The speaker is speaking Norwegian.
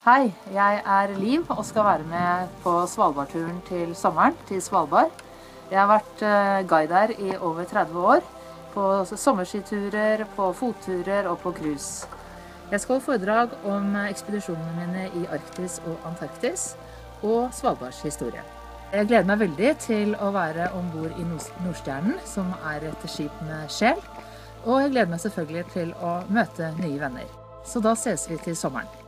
Hei, jeg er Liv og skal være med på Svalbardturen til sommeren til Svalbard. Jeg har vært guide her i over 30 år, på sommerskiturer, på fotturer og på cruise. Jeg skal holde foredrag om ekspedisjonene mine i Arktis og Antarktis og Svalbards historie. Jeg gleder meg veldig til å være ombord i Nordstjernen, som er et skip med sjel. Og jeg gleder meg selvfølgelig til å møte nye venner. Så da ses vi til sommeren.